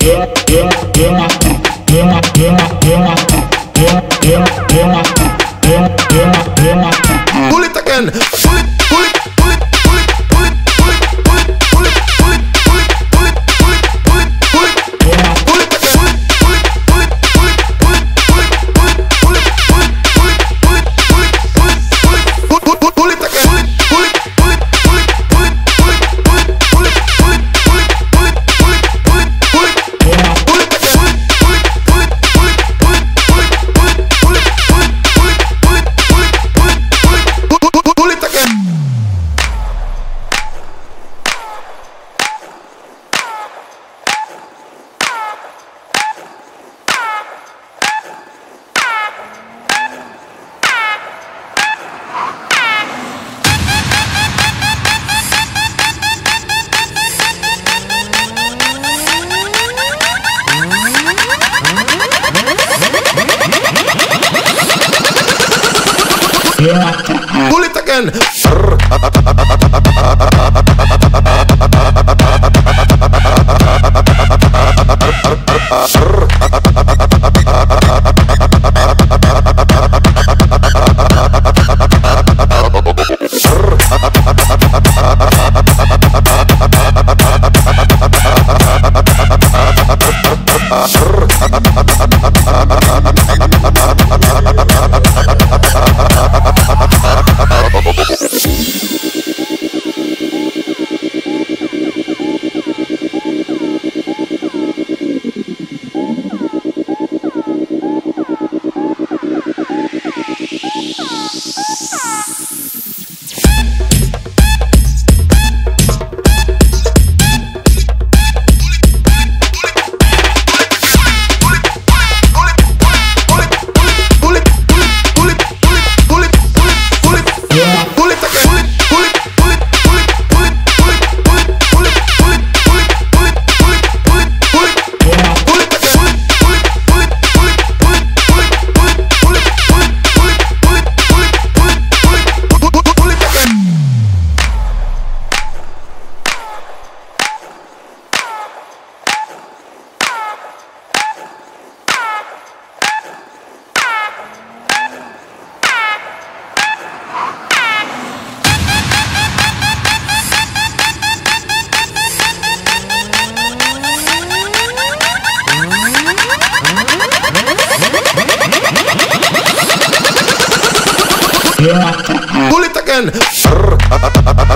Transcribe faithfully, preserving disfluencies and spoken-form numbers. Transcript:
Pull it again. Pull it, pull it, pull it, pull it, pull it, pull it, pull it, pull it, pull it, pull it, pull it, pull it, pull it, pull it, pull it again. Pull it, pull it, pull it, pull it, pull it, pull it, pull it, pull it, pull it, pull it, pull it, pull it, pull it, pull it, pull pull it again. Pull it, pull it, pull it, pull it, pull it, pull it, pull it, pull it, pull it, pull it, pull it, pull it, pull it, pull it, pull it again. Pull it, pull it, pull it, pull it, pull it, pull it, pull it, pull it, pull it, pull it, pull it, pull it, pull it, pull it, pull it again. Pull it again. Pull it again.